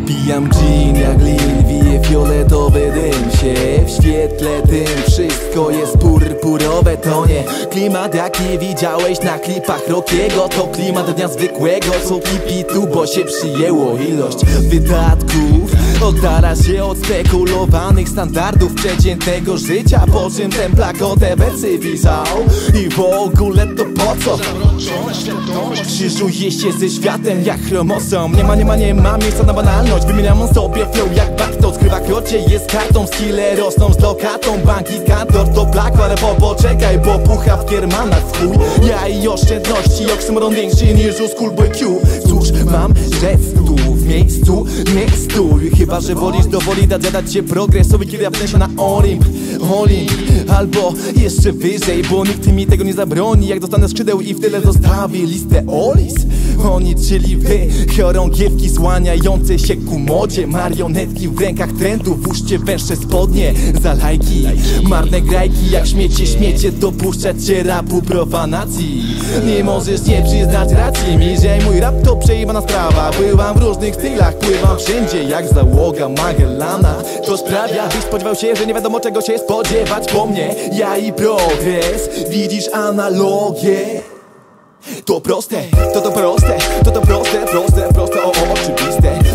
Pijam gin jak lin, wije fioletowy dym się w świetle tym wszystko jest purpurowe, to nie klimat jaki widziałeś na klipach Rockiego. To klimat dnia zwykłego, co kipitu, bo się przyjęło ilość wydatków. Oddala się od spekulowanych standardów przeciętnego życia, po czym ten plakotę wersy pisał. I w ogóle to po co? Krzyżuje się ze światem jak chromosom. Nie ma miejsca na banalność. Wymieniam sobie flow jak bakto. Skrywa krocie, jest kartą, skille rosną z lokatą. Bank i kantor to plako, ale poczekaj, bo pucha w kiermanach w chuj. Ja i oszczędności, oksymoron większy niż u Schoolboy Q. Cóż mam rzec tu w miejscu, nie stój. Chyba że wolisz do woli dać się progresowi, kiedy ja wtedy na Olimp, albo jeszcze wyżej, bo nikt mi tego nie zabroni. Jak dostanę skrzydeł i w tyle zostawi listę Olis. Oni, czyli wy, chorągiewki słaniające się ku modzie, marionetki w rękach trendów, włóżcie węższe spodnie za lajki. Marne grajki jak śmiecie dopuszczać się rapu profanacji. Nie możesz nie przyznać racji mi, że mój rap to przejebana sprawa. Byłam w różnych stylach, pływam wszędzie jak załoga Magellana. To sprawia, byś spodziewał się, że nie wiadomo czego się spodziewać po mnie. Ja i progres, widzisz analogię. To proste, to proste, proste, oczywiste.